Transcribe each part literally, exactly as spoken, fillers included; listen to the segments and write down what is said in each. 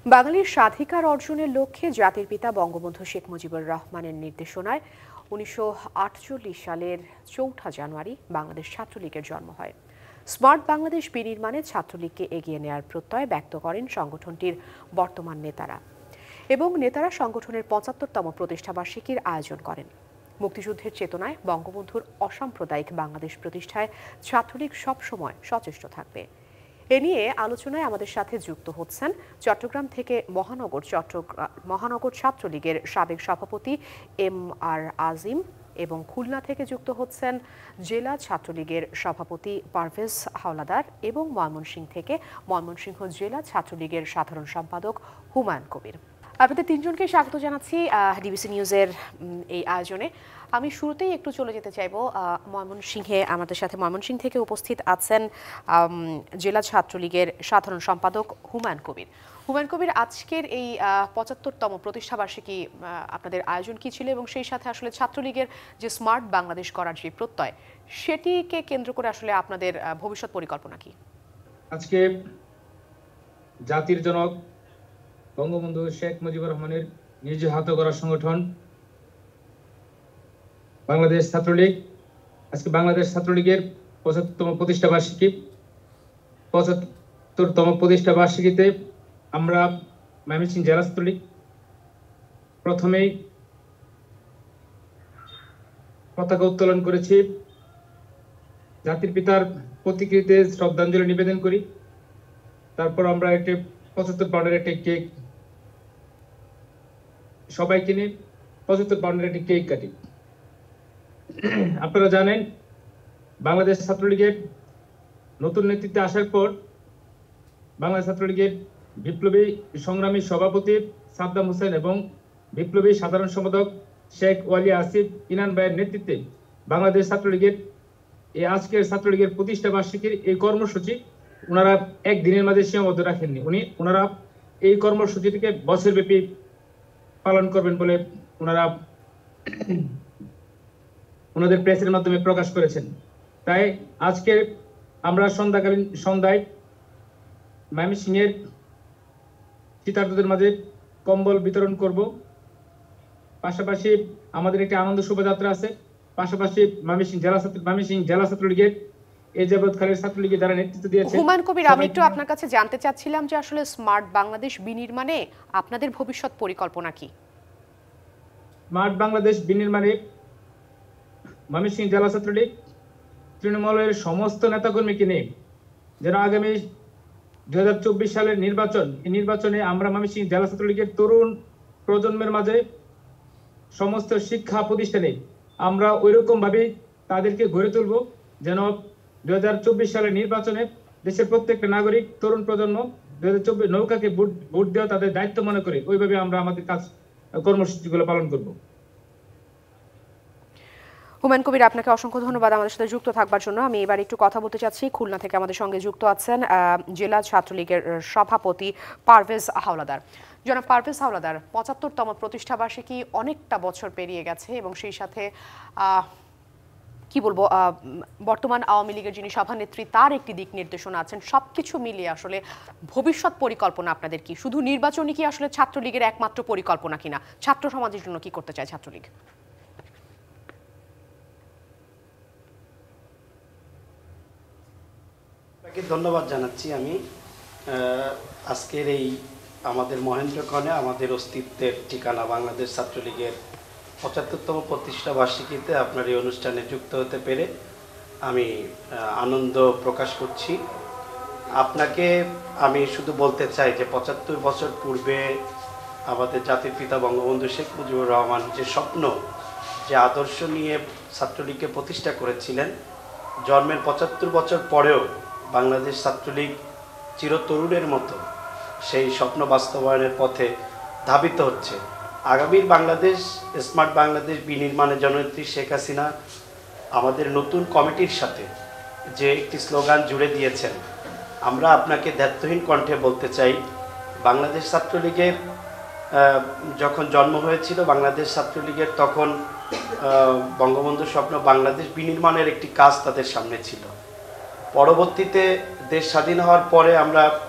বাঙালির স্বাধিকার অর্জনের লক্ষ্যে জাতির পিতা বঙ্গবন্ধু শেখ মুজিবুর রহমানের নির্দেশনায় উনিশশো আটচল্লিশ সালের চৌঠা জানুয়ারি বাংলাদেশ ছাত্রলীগের জন্ম হয়। স্মার্ট বাংলাদেশ বিনির্মাণে ছাত্রলীগকে এগিয়ে নেওয়ার প্রত্যয় ব্যক্ত করেন সংগঠনটির বর্তমান নেতারা এবং নেতারা সংগঠনের পঁচাত্তরতম প্রতিষ্ঠাবার্ষিকীর আয়োজন করেন। মুক্তিযুদ্ধের চেতনায় বঙ্গবন্ধুর অসাম্প্রদায়িক বাংলাদেশ প্রতিষ্ঠায় ছাত্রলীগ সবসময় সচেষ্ট থাকবে। এ নিয়ে আলোচনায় আমাদের সাথে যুক্ত হচ্ছেন চট্টগ্রাম থেকে মহানগর চট্টগ্রাম মহানগর ছাত্রলীগের সাবেক সভাপতি এম আর আজিম এবং খুলনা থেকে যুক্ত হচ্ছেন জেলা ছাত্রলীগের সভাপতি পারভেজ হাওলাদার এবং ময়মনসিংহ থেকে ময়মনসিংহ জেলা ছাত্রলীগের সাধারণ সম্পাদক হুমায়ুন কবির। আপনাদের তিনজনকে স্বাগত জানাচ্ছি ডিবিসি নিউজের এই আয়োজনে। আমি শুরুতেই একটু চলে যেতে চাইব ময়মনসিংহে। আমাদের সাথে ময়মনসিংহ থেকে উপস্থিত আছেন জেলা ছাত্রলীগের সাধারণ সম্পাদক হুমায়ুন কবির। হুমায়ুন কবির, আজকের এই পঁচাত্তরতম প্রতিষ্ঠাবার্ষিকী আপনাদের আয়োজন কি ছিল এবং সেই সাথে আসলে ছাত্রলীগের যে স্মার্ট বাংলাদেশ করার যে প্রত্যয়, সেটিকে কেন্দ্র করে আসলে আপনাদের ভবিষ্যৎ পরিকল্পনা কি? আজকে জাতির জনক বঙ্গবন্ধু শেখ মুজিবুর রহমানের নিজ হাতে গড়া সংগঠন বাংলাদেশ ছাত্রলীগ, আজকে বাংলাদেশ ছাত্রলীগের পঁচাত্তরতম প্রতিষ্ঠা বার্ষিকী। পঁচাত্তরতম প্রতিষ্ঠা বার্ষিকীতে আমরা ময়মনসিংহ জেলা ছাত্রলীগ প্রথমেই পতাকা উত্তোলন করেছি, জাতির পিতার প্রতিকৃতিতে শ্রদ্ধাঞ্জলি নিবেদন করি। তারপর আমরা একটি পঁচাত্তর পাউন্ডের একটি কেক সবাই কিনে পঁচাত্তর পাউন্ডের একটি কেক কাটি। আপনারা জানেন, বাংলাদেশ ছাত্রলীগের নতুন নেতৃত্বে আসার পর বাংলাদেশ ছাত্রলীগের বিপ্লবী সংগ্রামী সভাপতি সাদ্দাম হোসেন এবং বিপ্লবী সাধারণ সম্পাদক শেখ ওয়ালি আসিফ ইনান ভাইয়ের নেতৃত্বে বাংলাদেশ ছাত্রলীগের এই আজকের ছাত্রলীগের প্রতিষ্ঠা বার্ষিকীর এই কর্মসূচি ওনারা একদিনের মাঝে সীমাবদ্ধ রাখেননি। উনি ওনারা এই কর্মসূচিটিকে বছরব্যাপী পালন করবেন বলে ওনারা ওনাদের প্রেসের মাধ্যমে প্রকাশ করেছেন। তাই আজকে আমরা সন্ধ্যাকালীন সন্ধ্যায় ময়মনসিংহের শীতার্তদের মাঝে কম্বল বিতরণ করব। পাশাপাশি আমাদের একটি আনন্দ শোভাযাত্রা আছে। পাশাপাশি ময়মনসিংহ জেলা ছাত্র ময়মনসিংহ জেলা ছাত্রলীগের এই যাবৎকালের ছাত্রলীগের যারা নেতৃত্ব দিয়েছে। হুমায়ুন কবির, আমি একটু আপনার কাছে জানতে চাচ্ছিলাম যে আসলে স্মার্ট বাংলাদেশ বিনির্মাণে আপনাদের ভবিষ্যৎ পরিকল্পনা কি? স্মার্ট বাংলাদেশ বিনির্মাণে ময়মনসিংহ জেলা ছাত্রলীগ তৃণমূলের সমস্ত নেতাকর্মীকে নিয়ে যেন আগামী দুই হাজার চব্বিশ সালের নির্বাচন, এই নির্বাচনে আমরা ময়মনসিংহ জেলা ছাত্রলীগের তরুণ প্রজন্মের মাঝে সমস্ত শিক্ষা প্রতিষ্ঠানে আমরা ওইরকম ভাবে তাদেরকে গড়ে তুলব যেন দুই হাজার চব্বিশ সালের নির্বাচনে দেশের প্রত্যেকটা নাগরিক তরুণ প্রজন্ম দুই হাজার চব্বিশ নৌকাকে ভোট ভোট দেওয়া তাদের দায়িত্ব মনে করে ওইভাবে আমরা আমাদের কাজ কর্মসূচিগুলো পালন করব। হুমায়ুন কবির, আপনাকে অসংখ্য ধন্যবাদ আমাদের সাথে যুক্ত থাকবার জন্য। আমি এবার একটু কথা বলতে চাচ্ছি, খুলনা থেকে আমাদের সঙ্গে যুক্ত আছেন জেলা ছাত্রলীগের সভাপতি পারভেজ হাওলাদার। জনাব পারভেজ হাওলাদার, পঁচাত্তরতম প্রতিষ্ঠাবার্ষিকী অনেকটা বছর পেরিয়ে গেছে এবং সেই সাথে কি বলবো, বর্তমান আওয়ামী লীগের যিনি সভানেত্রী তার একটি দিক নির্দেশনা আছেন। সবকিছু মিলিয়ে আসলে ভবিষ্যৎ পরিকল্পনা আপনাদের কি? শুধু নির্বাচনই কি আসলে ছাত্রলীগের একমাত্র পরিকল্পনা কিনা? ছাত্র সমাজের জন্য কি করতে চায় ছাত্রলীগ? ধন্যবাদ জানাচ্ছি। আমি আজকের এই আমাদের মহেন্দ্রক্ষণে আমাদের অস্তিত্বের ঠিকানা বাংলাদেশ ছাত্রলীগের পঁচাত্তরতম প্রতিষ্ঠা বার্ষিকীতে আপনার এই অনুষ্ঠানে যুক্ত হতে পেরে আমি আনন্দ প্রকাশ করছি। আপনাকে আমি শুধু বলতে চাই যে পঁচাত্তর বছর পূর্বে আমাদের জাতির পিতা বঙ্গবন্ধু শেখ মুজিবুর রহমান যে স্বপ্ন, যে আদর্শ নিয়ে ছাত্রলীগকে প্রতিষ্ঠা করেছিলেন, জন্মের পঁচাত্তর বছর পরেও বাংলাদেশ ছাত্রলীগ চিরতরুণের মতো সেই স্বপ্ন বাস্তবায়নের পথে ধাবিত হচ্ছে। আগামীর বাংলাদেশ স্মার্ট বাংলাদেশ বিনির্মাণের জননেত্রী শেখ হাসিনা আমাদের নতুন কমিটির সাথে যে একটি স্লোগান জুড়ে দিয়েছেন, আমরা আপনাকে দায়িত্বহীন কণ্ঠে বলতে চাই, বাংলাদেশ ছাত্রলীগের যখন জন্ম হয়েছিল বাংলাদেশ ছাত্রলীগের তখন বঙ্গবন্ধুর স্বপ্ন বাংলাদেশ বিনির্মাণের একটি কাজ তাদের সামনে ছিল। পরবর্তীতে দেশ স্বাধীন হওয়ার পরে আমরা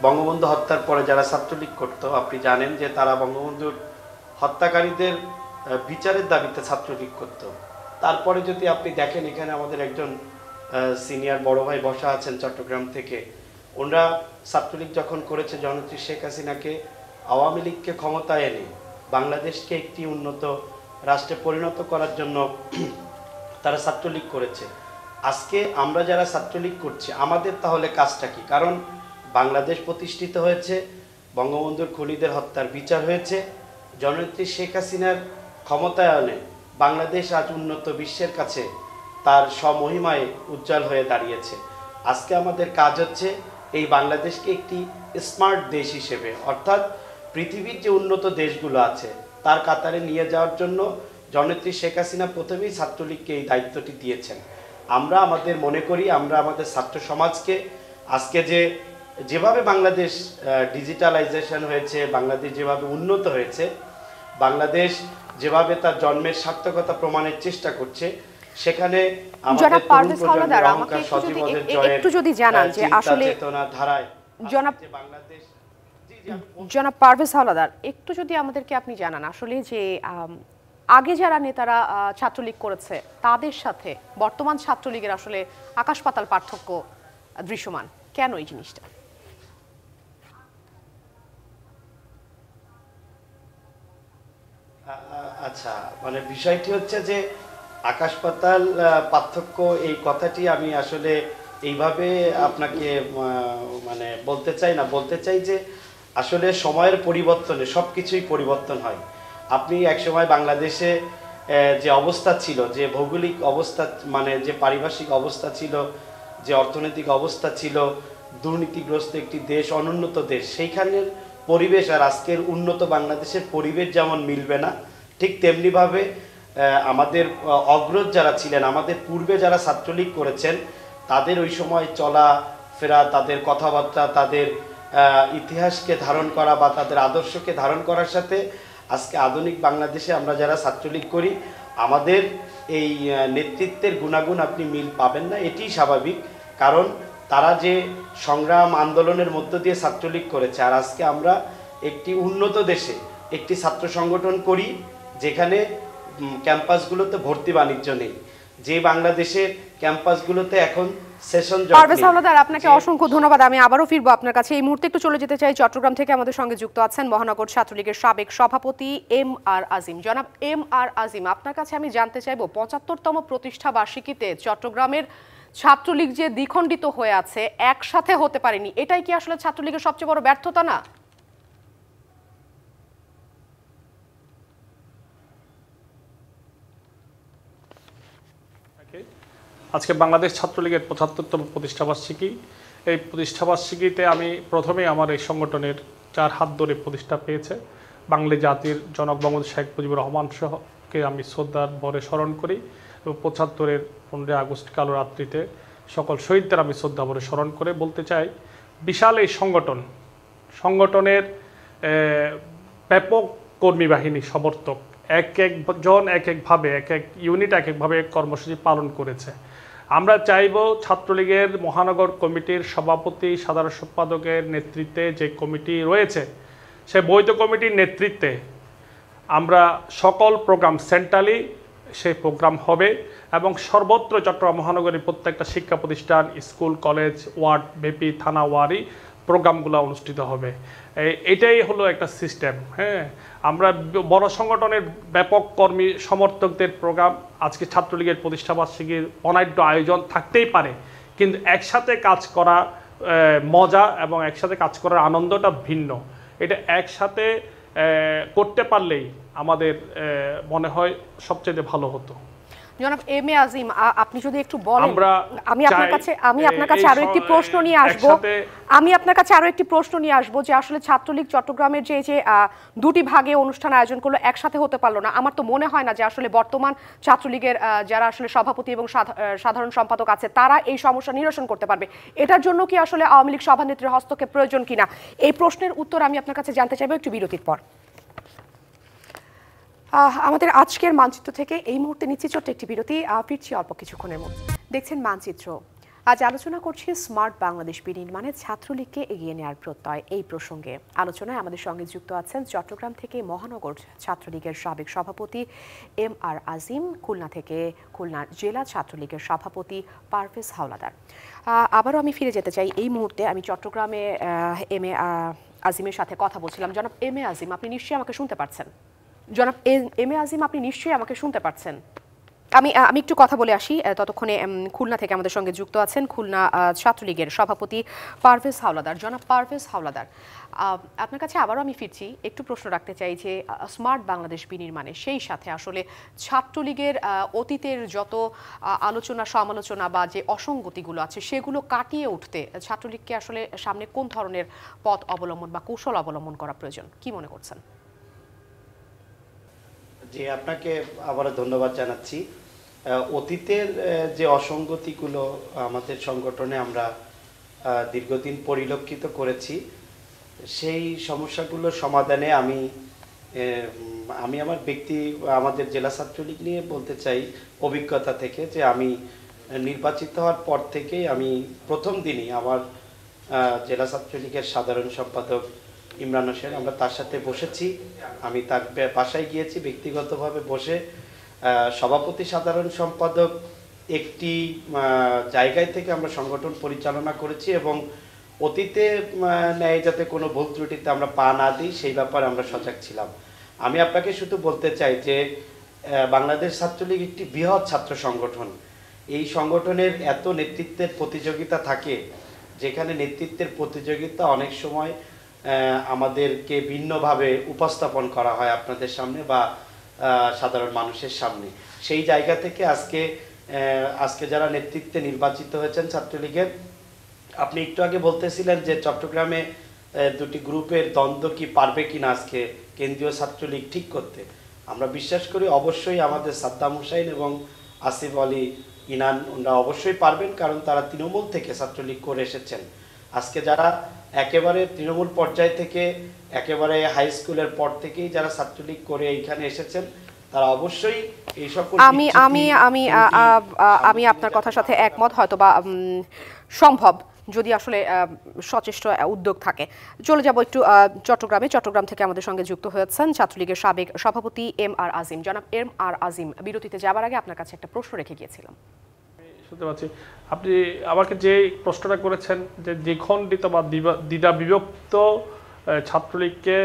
বঙ্গবন্ধু হত্যার পরে যারা ছাত্রলীগ করত, আপনি জানেন যে তারা বঙ্গবন্ধুর হত্যাকারীদের বিচারের দাবিতে ছাত্রলীগ করত। তারপরে যদি আপনি দেখেন, এখানে আমাদের একজন সিনিয়র বড় ভাই বসা আছেন চট্টগ্রাম থেকে, ওনারা ছাত্রলীগ যখন করেছে জননেত্রী শেখ হাসিনাকে, আওয়ামী লীগকে ক্ষমতায় এনে বাংলাদেশকে একটি উন্নত রাষ্ট্রে পরিণত করার জন্য তারা ছাত্রলীগ করেছে। আজকে আমরা যারা ছাত্রলীগ করছি আমাদের তাহলে কাজটা কি? কারণ বাংলাদেশ প্রতিষ্ঠিত হয়েছে, বঙ্গবন্ধুর খুনিদের হত্যার বিচার হয়েছে, জননেত্রী শেখ হাসিনার ক্ষমতায়নে বাংলাদেশ আজ উন্নত বিশ্বের কাছে তার স্বমহিমায় উজ্জ্বল হয়ে দাঁড়িয়েছে। আজকে আমাদের কাজ হচ্ছে এই বাংলাদেশকে একটি স্মার্ট দেশ হিসেবে, অর্থাৎ পৃথিবীর যে উন্নত দেশগুলো আছে তার কাতারে নিয়ে যাওয়ার জন্য জননেত্রী শেখ হাসিনা প্রথমেই ছাত্রলীগকে এই দায়িত্বটি দিয়েছেন। আমরা আমাদের মনে করি আমরা আমাদের ছাত্র সমাজকে আজকে যে যেভাবে বাংলাদেশ ডিজিটালাইজেশন হয়েছে, বাংলাদেশ যেভাবে উন্নত হয়েছে, বাংলাদেশ যেভাবে তার জন্মের সার্থকতা প্রমাণের চেষ্টা করছে, সেখানে আমাদের তরুণ প্রজন্মের অহংকার সজীবদের জয়ের একটু যদি জানান যে আসলে চেতনা ধারায় জনাব বাংলাদেশ জনাব পারভেজ হাওলাদার, একটু যদি আমাদেরকে আপনি জানান আসলে যে আগে যারা নেতারা ছাত্রলীগ করেছে তাদের সাথে বর্তমান ছাত্রলীগের আসলে আকাশ পাতাল পার্থক্য দৃশ্যমান কেন এই জিনিসটা? আচ্ছা, মানে বিষয়টি হচ্ছে যে আকাশ পাতাল পার্থক্য, এই কথাটি আমি আসলে এইভাবে আপনাকে মানে বলতে চাই না। বলতে চাই যে আসলে সময়ের পরিবর্তনে সব কিছুই পরিবর্তন হয়। আপনি একসময় বাংলাদেশে যে অবস্থা ছিল, যে ভৌগোলিক অবস্থা, মানে যে পারিপার্শ্বিক অবস্থা ছিল, যে অর্থনৈতিক অবস্থা ছিল, দুর্নীতিগ্রস্ত একটি দেশ, অনুন্নত দেশ, সেইখানের পরিবেশ আর আজকের উন্নত বাংলাদেশের পরিবেশ যেমন মিলবে না, ঠিক তেমনিভাবে আমাদের অগ্রজ যারা ছিলেন, আমাদের পূর্বে যারা ছাত্রলীগ করেছেন, তাদের ওই সময় চলা ফেরা, তাদের কথাবার্তা, তাদের ইতিহাসকে ধারণ করা বা তাদের আদর্শকে ধারণ করার সাথে আজকে আধুনিক বাংলাদেশে আমরা যারা ছাত্রলীগ করি আমাদের এই নেতৃত্বের গুণাগুণ আপনি মিল পাবেন না। এটি স্বাভাবিক, কারণ তারা যে সংগ্রাম আন্দোলনের মধ্য দিয়ে ছাত্রলীগ করেছে, আর আজকে আমরা একটি উন্নত দেশে একটি ছাত্র সংগঠন করি যেখানে ক্যাম্পাসগুলোতে ভর্তি বাণিজ্য নেই, যে বাংলাদেশের ক্যাম্পাসগুলোতে এখন সেশন জব। পারভেজ হাওলাদার, আপনাকে অসংখ্য ধন্যবাদ। আমি আবারও ফিরবো আপনার কাছে। এই মুহূর্তে একটু চলে যেতে চাই চট্টগ্রাম থেকে আমাদের সঙ্গে যুক্ত আছেন মহানগর ছাত্রলীগের সাবেক সভাপতি এম আর আজিম। জনাব এম আর আজিম, আপনার কাছে আমি জানতে চাইবো পঁচাত্তরতম প্রতিষ্ঠা বার্ষিকীতে চট্টগ্রামের ছাত্রলীগ যে দ্বিখণ্ডিত হয়ে আছে, একসাথে হতে পারেনি, এটাই কি আসলে ছাত্রলীগের সবচেয়ে বড় ব্যর্থতা না? আজকে বাংলাদেশ ছাত্রলীগের পঁচাত্তরতম প্রতিষ্ঠাবার্ষিকী। এই প্রতিষ্ঠাবার্ষিকীতে আমি প্রথমে আমার এই সংগঠনের চার হাত ধরে প্রতিষ্ঠা পেয়েছে বাঙালি জাতির জনক বঙ্গবন্ধু শেখ মুজিবুর রহমান সহকে আমি শ্রদ্ধার ভরে স্মরণ করি এবং পঁচাত্তরের পনেরোই আগস্ট কালো রাত্রিতে সকল শহীদদের আমি শ্রদ্ধা ভরে স্মরণ করে বলতে চাই, বিশাল এই সংগঠন সংগঠনের ব্যাপক কর্মী বাহিনী সমর্থক এক একজন এক একভাবে এক এক ইউনিট এক একভাবে কর্মসূচি পালন করেছে। আমরা চাইব ছাত্রলীগের মহানগর কমিটির সভাপতি সাধারণ সম্পাদকের নেতৃত্বে যে কমিটি রয়েছে সেই বৈধ কমিটির নেতৃত্বে আমরা সকল প্রোগ্রাম সেন্ট্রালি সেই প্রোগ্রাম হবে এবং সর্বত্র চট্টগ্রাম মহানগরীর প্রত্যেকটা শিক্ষা প্রতিষ্ঠান, স্কুল, কলেজ, ওয়ার্ড ব্যাপী থানা ওয়ারি প্রোগ্রামগুলো অনুষ্ঠিত হবে। এটাই হলো একটা সিস্টেম। হ্যাঁ, আমরা বড় সংগঠনের ব্যাপক কর্মী সমর্থকদের প্রোগ্রাম, আজকে ছাত্রলীগের প্রতিষ্ঠাবার্ষিকীর অনাঢ্য আয়োজন থাকতেই পারে, কিন্তু একসাথে কাজ করা মজা এবং একসাথে কাজ করার আনন্দটা ভিন্ন। এটা একসাথে করতে পারলেই আমাদের মনে হয় সবচেয়ে ভালো হতো। জনাব এম এ আজিম, আপনি যদি একটু বলেন, আমি আপনার কাছে আমি আপনার কাছে আরো একটি প্রশ্ন নিয়ে আসবো আমি আপনার কাছে আরো একটি প্রশ্ন নিয়ে আসবো যে আসলে ছাত্রলীগ চট্টগ্রামের যে যে দুটি ভাগে অনুষ্ঠান আয়োজন করলো, একসাথে হতে পারলো না। আমার তো মনে হয় না যে আসলে বর্তমান ছাত্রলীগের যারা আসলে সভাপতি এবং সাধারণ সম্পাদক আছে তারা এই সমস্যা নিরসন করতে পারবে। এটার জন্য কি আসলে আওয়ামী লীগ সভানেত্রীর হস্তক্ষেপ প্রয়োজন কিনা, এই প্রশ্নের উত্তর আমি আপনার কাছে জানতে চাইবো একটু বিরতির পর। আমাদের আজকের মানচিত্র থেকে এই মুহূর্তে নিচ্ছি ছোট্ট একটি বিরতি, ফিরছি অল্প কিছুক্ষণের মধ্যে। দেখছেন মানচিত্র। আজ আলোচনা করছি স্মার্ট বাংলাদেশ বিনির্মাণে ছাত্রলীগকে এগিয়ে নেওয়ার প্রত্যয় এই প্রসঙ্গে। আলোচনায় আমাদের সঙ্গে যুক্ত আছেন চট্টগ্রাম থেকে মহানগর ছাত্রলীগের সাবেক সভাপতি এম আর আজিম, খুলনা থেকে খুলনা জেলা ছাত্রলীগের সভাপতি পারভেজ হাওলাদার। আবারও আমি ফিরে যেতে চাই এই মুহূর্তে। আমি চট্টগ্রামে এম এ আজিমের সাথে কথা বলছিলাম। জনাব এম এ আজিম, আপনি নিশ্চয়ই আমাকে শুনতে পারছেন? জনাব এম এ আজিম, আপনি নিশ্চয়ই আমাকে শুনতে পারছেন? আমি আমি একটু কথা বলে আসি, ততক্ষণে খুলনা থেকে আমাদের সঙ্গে যুক্ত আছেন খুলনা ছাত্রলীগের সভাপতি পারভেজ হাওলাদার। জনাব পারভেজ হাওলাদার, আপনার কাছে আবারও আমি ফিরছি, একটু প্রশ্ন রাখতে চাই যে স্মার্ট বাংলাদেশ বিনির্মাণে সেই সাথে আসলে ছাত্রলীগের অতীতের যত আলোচনা সমালোচনা বা যে অসঙ্গতিগুলো আছে সেগুলো কাটিয়ে উঠতে ছাত্রলীগকে আসলে সামনে কোন ধরনের পথ অবলম্বন বা কৌশল অবলম্বন করা প্রয়োজন, কি মনে করছেন? জি, আপনাকে আবারও ধন্যবাদ জানাচ্ছি। অতীতের যে অসঙ্গতিগুলো আমাদের সংগঠনে আমরা দীর্ঘদিন পরিলক্ষিত করেছি, সেই সমস্যাগুলোর সমাধানে আমি আমি আমার ব্যক্তি আমাদের জেলা ছাত্রলীগ নিয়ে বলতে চাই অভিজ্ঞতা থেকে, যে আমি নির্বাচিত হওয়ার পর থেকেই আমি প্রথম দিনই আমার জেলা ছাত্রলীগের সাধারণ সম্পাদক ইমরান হোসেন, আমরা তার সাথে বসেছি, আমি তার বাসায় গিয়েছি ব্যক্তিগতভাবে বসে। সভাপতি সাধারণ সম্পাদক একটি জায়গায় থেকে আমরা সংগঠন পরিচালনা করেছি এবং অতীতে ন্যায় যাতে কোনো ভুল ত্রুটিতে আমরা পা না দিই সেই ব্যাপারে আমরা সজাগ ছিলাম। আমি আপনাকে শুধু বলতে চাই যে বাংলাদেশ ছাত্রলীগ একটি বৃহৎ ছাত্র সংগঠন। এই সংগঠনের এত নেতৃত্বের প্রতিযোগিতা থাকে, যেখানে নেতৃত্বের প্রতিযোগিতা অনেক সময় আমাদেরকে ভিন্নভাবে উপস্থাপন করা হয় আপনাদের সামনে বা সাধারণ মানুষের সামনে। সেই জায়গা থেকে আজকে আজকে যারা নেতৃত্বে নির্বাচিত হয়েছেন ছাত্রলীগের, আপনি একটু আগে বলতেছিলেন যে চট্টগ্রামে দুটি গ্রুপের দ্বন্দ্ব কি পারবে কিনা আজকে কেন্দ্রীয় ছাত্রলীগ ঠিক করতে। আমরা বিশ্বাস করি অবশ্যই আমাদের সাদ্দাম হুসাইন এবং আসিফ আলী ইনান ওনারা অবশ্যই পারবেন, কারণ তারা তৃণমূল থেকে ছাত্রলীগ করে এসেছেন। আজকে যারা একেবারে তৃণমূল পর্যায় থেকে একেবারে হাই স্কুলের পর থেকেই যারা ছাত্রলীগ করে এইখানে এসেছেন, তারা অবশ্যই এই সকল আমি আমি আমি আমি আপনার কথার সাথে একমত, হয়তো বা সম্ভব যদি আসলে সচেষ্ট উদ্যোগ থাকে। চলে যাব একটু চট্টগ্রামে। চট্টগ্রাম থেকে আমাদের সঙ্গে যুক্ত হয়েছেন ছাত্রলীগের সাবেক সভাপতি এম আর আজিম। জনাব এম আর আজিম, বিরতিতে যাবার আগে আপনার কাছে একটা প্রশ্ন রেখে গিয়েছিলাম। শুনতে পাচ্ছি। আপনি আমাকে যে প্রশ্নটা করেছেন যে দ্বিখণ্ডিত বা দ্বিধা বিভক্ত ছাত্রলীগকে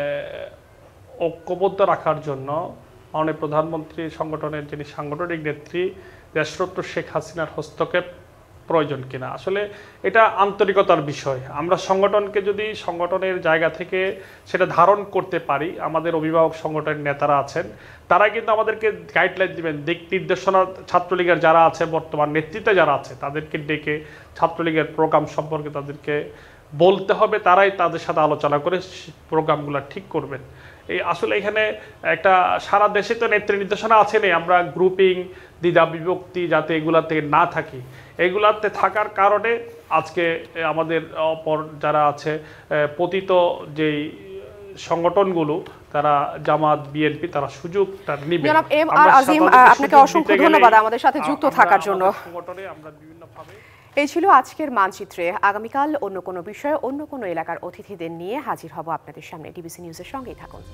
ঐক্যবদ্ধ রাখার জন্য মাননীয় প্রধানমন্ত্রী সংগঠনের যিনি সাংগঠনিক নেত্রী দেশরত্ন শেখ হাসিনার হস্তক্ষেপ প্রয়োজন কিনা, আসলে এটা আন্তরিকতার বিষয়। আমরা সংগঠনকে যদি সংগঠনের জায়গা থেকে সেটা ধারণ করতে পারি, আমাদের অভিভাবক সংগঠনের নেতারা আছেন, তারা কিন্তু আমাদেরকে গাইডলাইন দিবেন, দিক নির্দেশনা ছাত্রলীগের যারা আছে বর্তমান নেতৃত্বে যারা আছে তাদেরকে ডেকে ছাত্রলীগের প্রোগ্রাম সম্পর্কে তাদেরকে বলতে হবে, তারাই তাদের সাথে আলোচনা করে প্রোগ্রামগুলো ঠিক করবেন। এই আসলে এখানে একটা সারা দেশে তো নেত্রী নির্দেশনা আছে নেই, আমরা গ্রুপিং দ্বিধা বিভক্তি যাতে এগুলাতে না থাকি, এগুলাতে থাকার কারণে আজকে আমাদের অপর যারা আছে পতিত যেই সংগঠনগুলো, তারা জামাত বিএনপি, তারা সুযোগটা নিবে। জনাব এম আর আজিম, আপনাকে অসংখ্য ধন্যবাদ আমাদের সাথে যুক্ত থাকার জন্য। সংগঠনে আমরা বিভিন্নভাবে এই ছিল আজকের মানচিত্রে। আগামীকাল অন্য কোনো বিষয়ে অন্য কোনো এলাকার অতিথিদের নিয়ে হাজির হব আপনাদের সামনে। ডিবিসি নিউজের সঙ্গেই থাকুন।